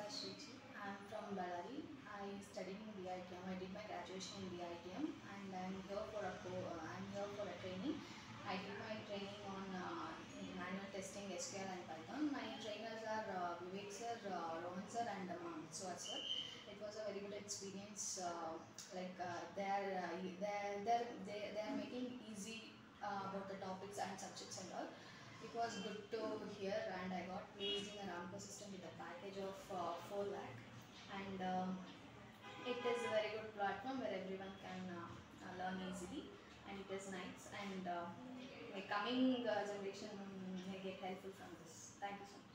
Rajathashree. I am from Ballari. I studied in DITM. I did my graduation in DITM, and I'm here for a training. I did my training on manual testing, SQL and Python. My trainers are Vivek sir, Rohan sir and Manswar sir. It was a very good experience. They are making easy about the topics and subjects and all. It was good to hear, and I got placed in an Ramco system with a package of 4 lakh, and it is a very good platform where everyone can learn easily, and it is nice, and my coming generation may get helpful from this. Thank you so much.